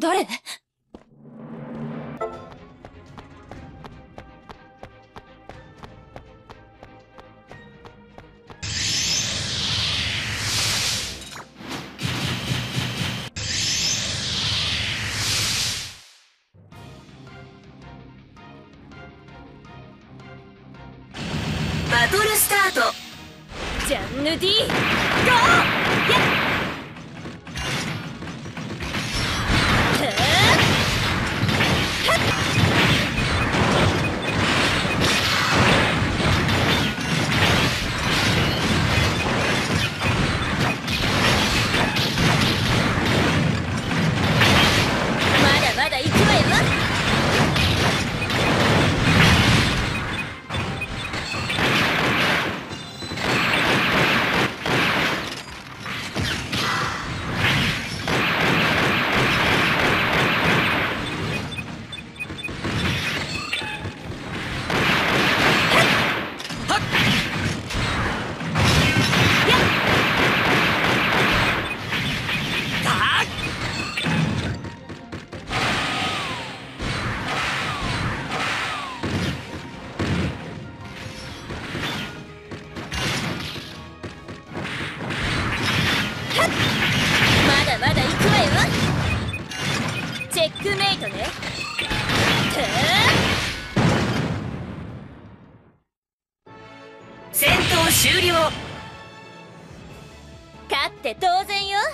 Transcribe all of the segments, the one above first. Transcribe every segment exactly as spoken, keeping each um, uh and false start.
誰？ バトルスタート。 ジャンヌ・ディーゴー！やっまだまだ行くわよ。まだまだ行くわよ。チェックメイトね。 戦闘終了。 勝って当然よ。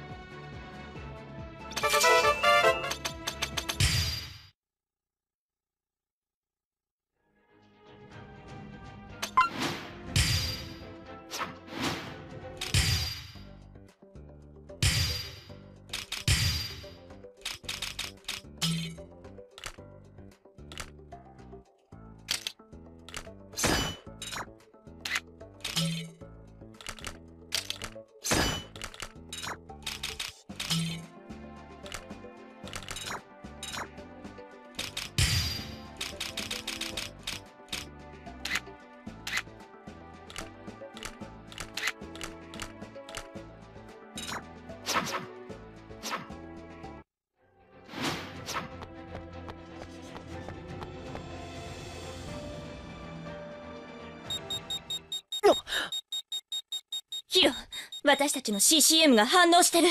ヒロ、私たちの シーシーエム が反応してる。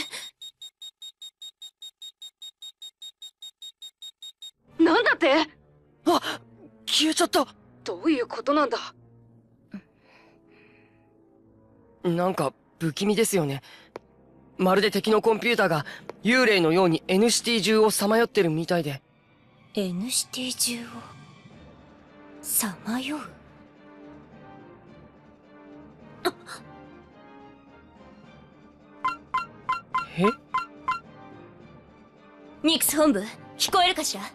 なんだって？ あ、消えちゃった。 どういうことなんだ？ なんか不気味ですよね。まるで敵のコンピューターが幽霊のように エヌシティ中をさまよってるみたいで。 エヌシティ中をさまよう。 え？ ニクス本部、聞こえるかしら？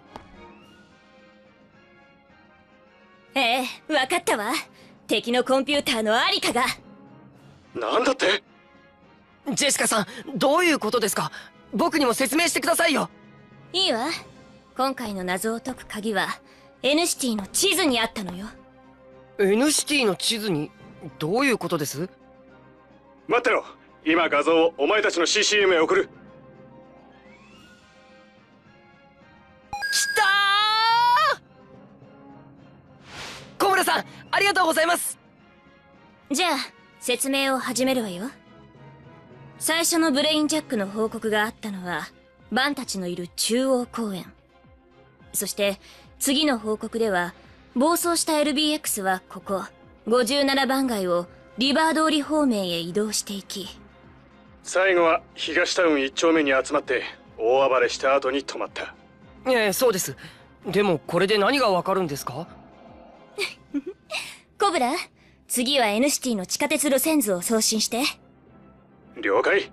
ええ、わかったわ。敵のコンピューターのありかが。 なんだって？ ジェシカさん、どういうことですか？僕にも説明してくださいよ。 いいわ。今回の謎を解く鍵は N シティの地図にあったのよ。 N シティの地図に？どういうことです？ 待ってろ。今画像をお前たちの シーシーエム へ送る。 きたー！小村さん、ありがとうございます。 じゃあ説明を始めるわよ。最初のブレインジャックの報告があったのはバンたちのいる中央公園。そして次の報告では暴走した エルビーエックス はここごじゅうななばん街をリバー通り方面へ移動していき、 最後は東タウン一丁目に集まって大暴れした後に止まった。 ええ、そうです。でもこれで何がわかるんですか？ コブラ、次は N シティの地下鉄路線図を送信して。 了解。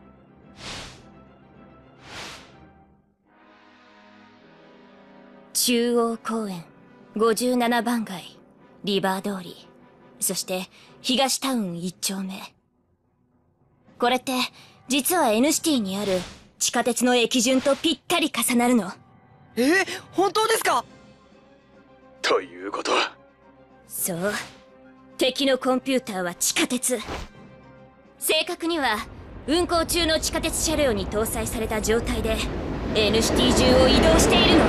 中央公園ごじゅうななばん街リバー通り、そして東タウン一丁目。これって実は N シティにある地下鉄の駅順とぴったり重なるの。 えー、本当ですか？ ということは。 そう、敵のコンピューターは地下鉄。正確には運行中の地下鉄車両に搭載された状態でエヌシティ中を移動しているの。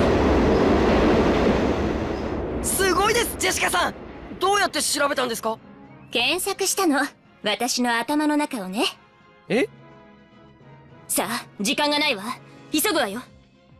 すごいです、ジェシカさん。どうやって調べたんですか？ 検索したの。私の頭の中をね。 え？ さあ、時間がないわ。急ぐわよ。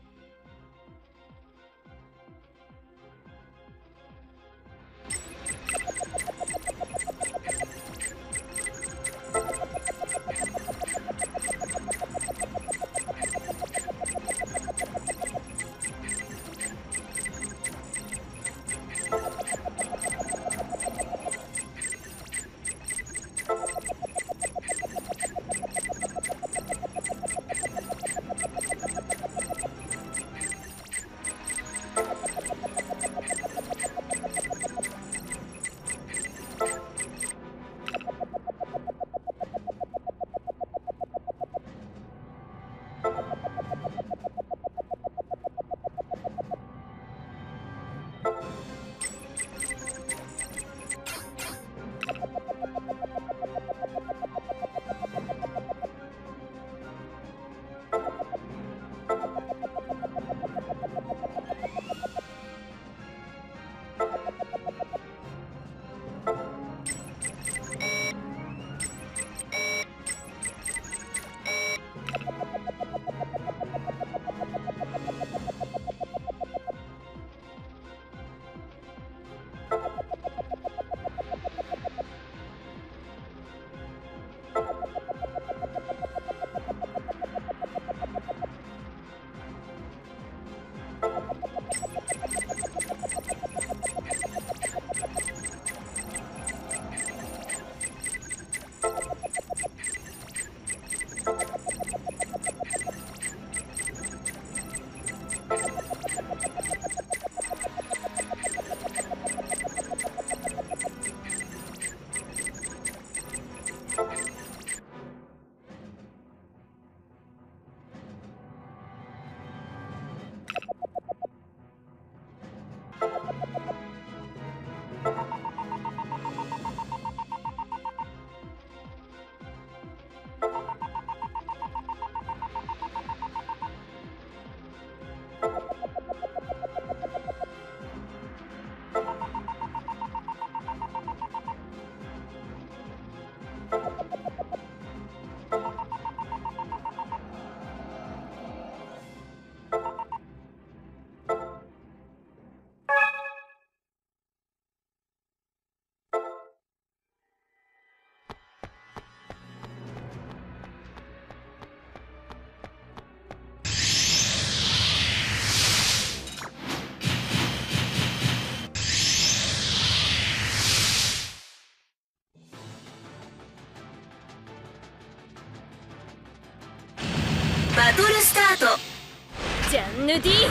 バトルスタート。 ジャンヌ・ディ・ゴー！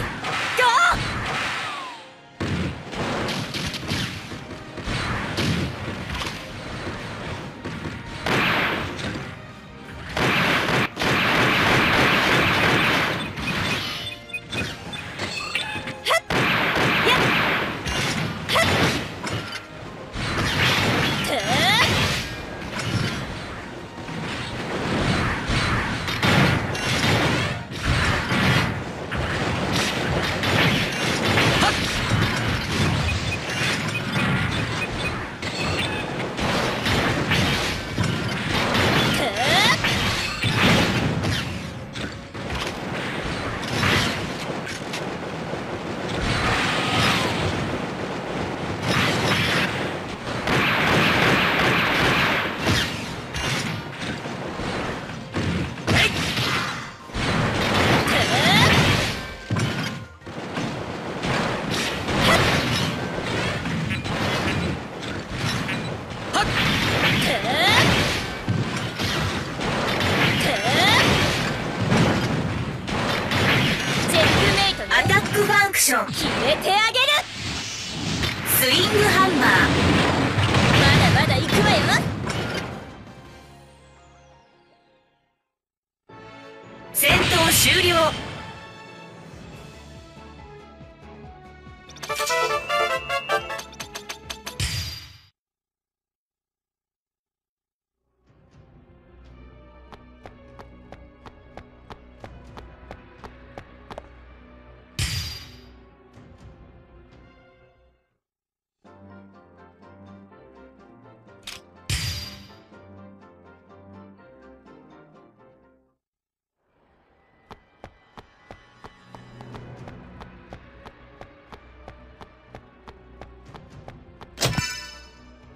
アタックファンクション。 決めてあげる。 スイングハンマー。 まだまだ行くわよ。 戦闘終了。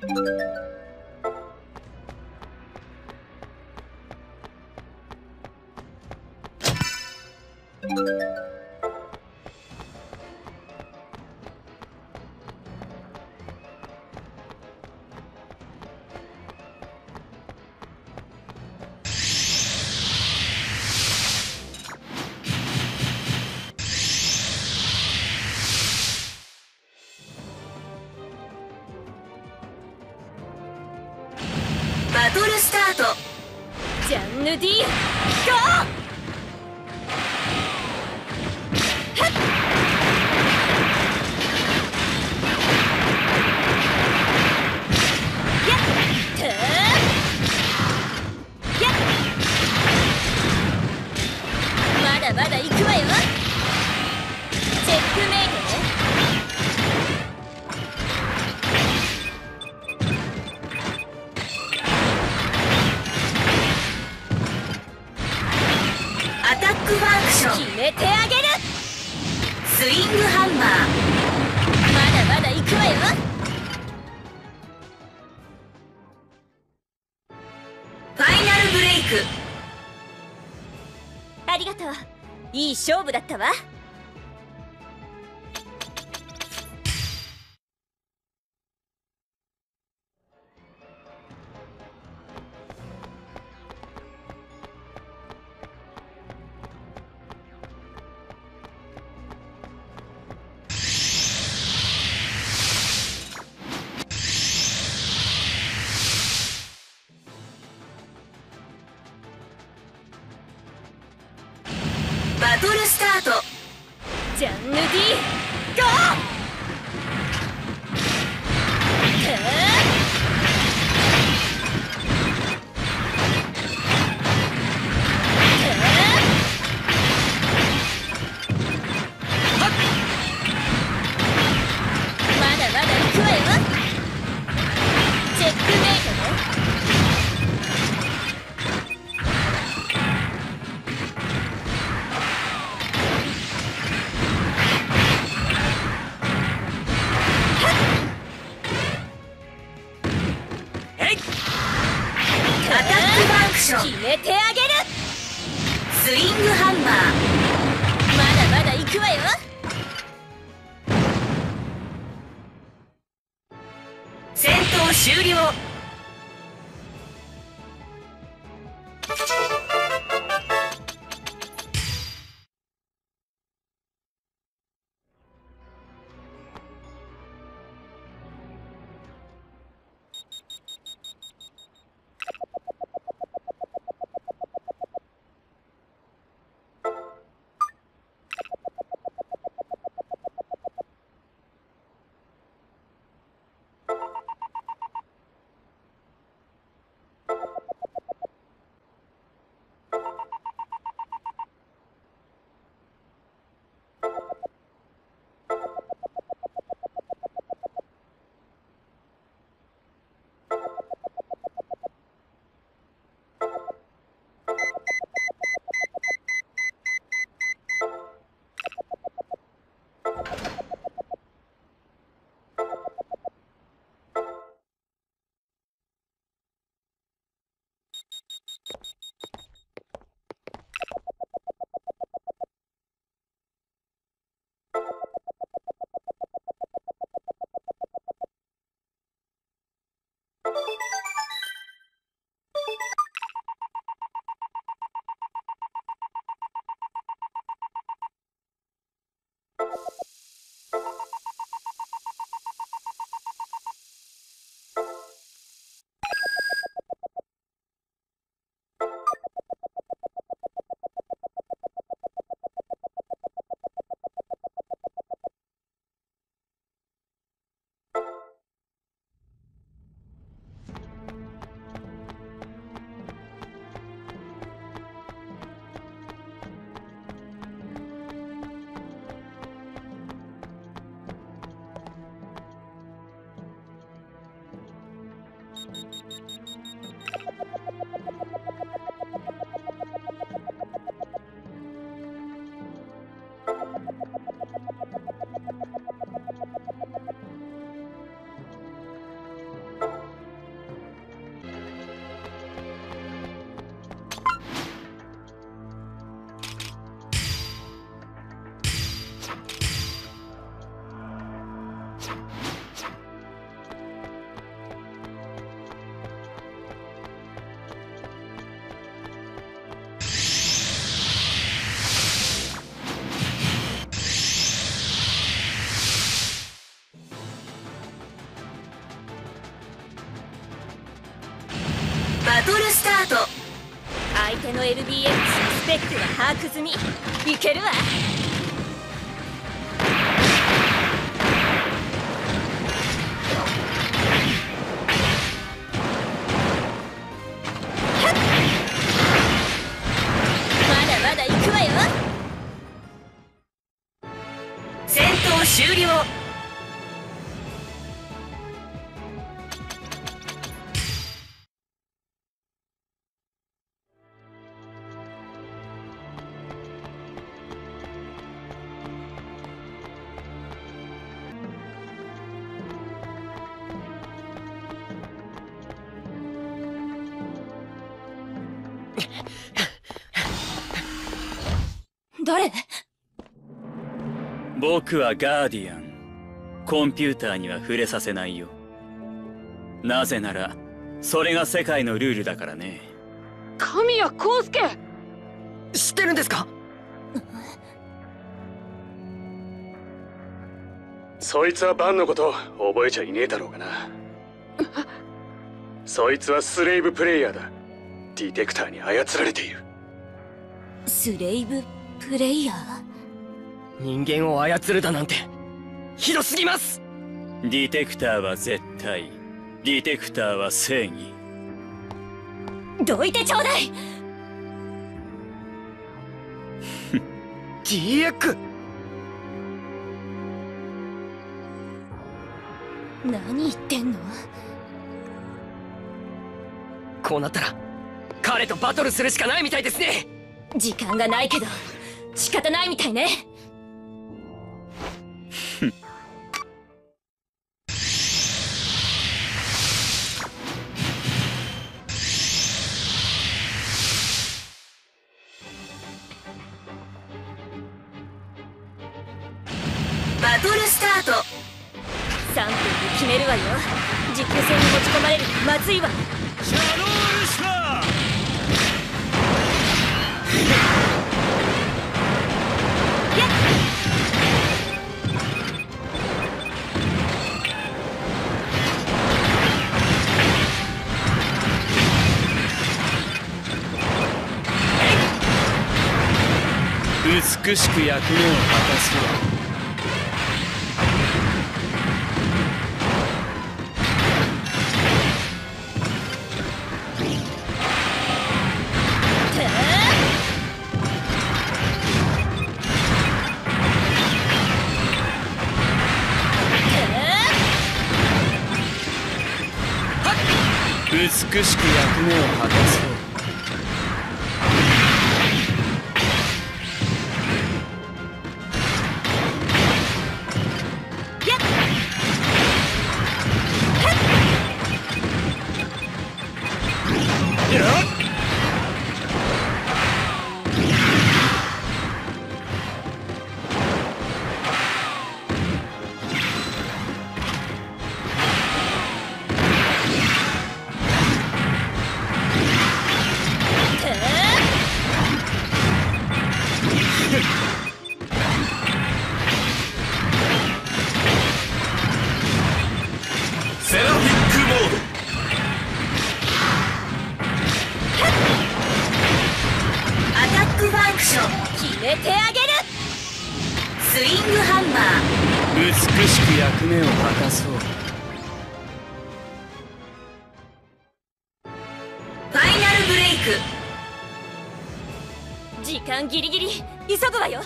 バトルスタート。 ジャンヌ・ディーゴー。まだまだ行くわよ。チェックメイトね。 アタックファンクション。 決めてあげる。 スイングハンマー。 まだまだ行くわよ。 ファイナルブレイク。 ありがとう。いい勝負だったわ。 バトルスタート。 ジャンヌ・ディーゴー。まだまだ行くわよ。チェックメイトね。 アタックファンクション。 決めてあげる。 スイングハンマー。 まだまだ行くわよ。 戦闘終了。 バトルスタート。 相手の エルビーエックス のスペックは把握済み。いけるわ。まだまだ行くわよ。 戦闘終了。 誰？ 僕はガーディアン。コンピューターには触れさせないよ。なぜならそれが世界のルールだからね。 神谷康介。 知ってるんですか？ そいつはバンのこと覚えちゃいねえだろうがな。そいつはスレイブプレイヤーだ。ディテクターに操られている。 スレイブプレイヤー？ 人間を操るだなんてひどすぎます。 ディテクターは絶対、ディテクターは正義。 どいてちょうだい。 ディーエック。 何言ってんの？ こうなったら彼とバトルするしかないみたいですね。 時間がないけど仕方ないみたいね。 バトルスタート。 さんぷんで決めるわよ。持久戦に持ち込まれるまずいわ。 シャドウルシター。美しく役目を果たすわ。美しく役目を果たそう。 セラフィックモード。 アタックファンクション。 決めてあげる。 スイングハンマー。 美しく役目を果たそう。 ファイナルブレイク。 時間ギリギリ急ぐわよ。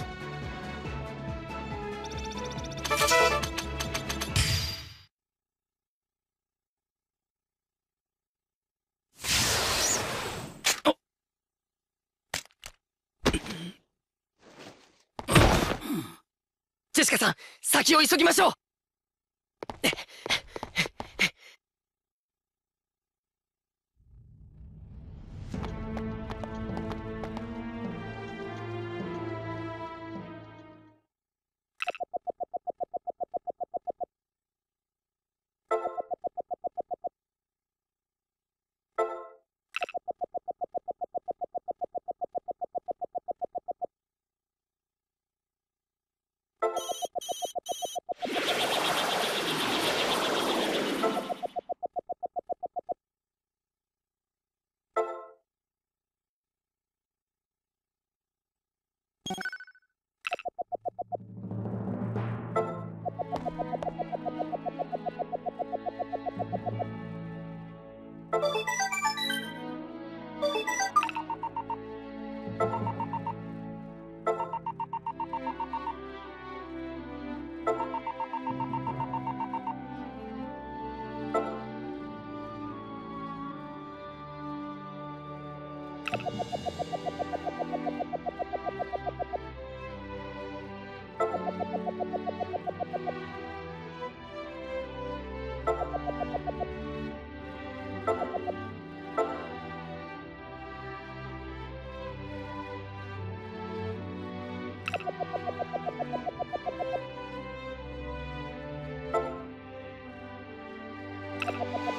ジェシカさん、先を急ぎましょう。 you